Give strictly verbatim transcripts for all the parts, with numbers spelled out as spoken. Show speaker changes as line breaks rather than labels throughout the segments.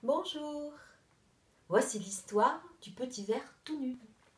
Bonjour, voici l'histoire du petit ver tout nu.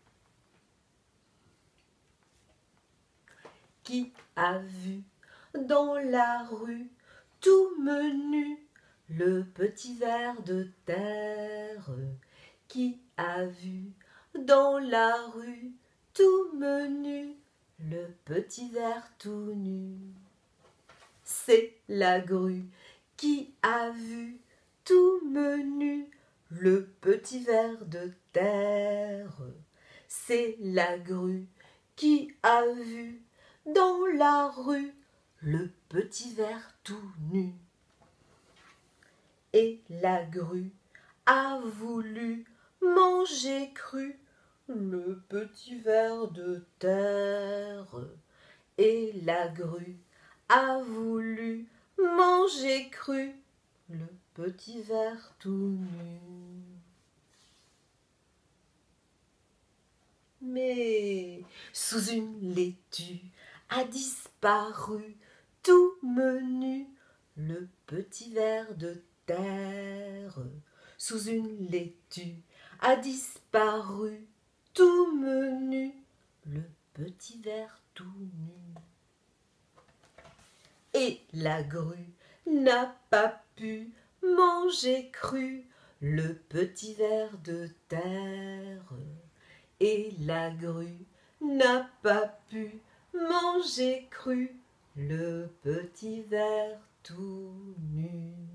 Qui a vu dans la rue tout menu le petit ver de terre? Qui a vu dans la rue tout menu le petit ver tout nu? C'est la grue qui a vu tout menu le petit ver de terre. C'est la grue qui a vu dans la rue le petit ver tout nu. Et la grue a voulu manger cru le petit ver de terre. Et la grue a voulu manger cru le petit ver tout nu. Mais sous une laitue a disparu tout menu le petit ver de terre. Sous une laitue a disparu tout menu le petit ver tout nu. Et la grue n'a pas pu manger cru le petit ver de terre. Et la grue n'a pas pu manger cru le petit ver tout nu.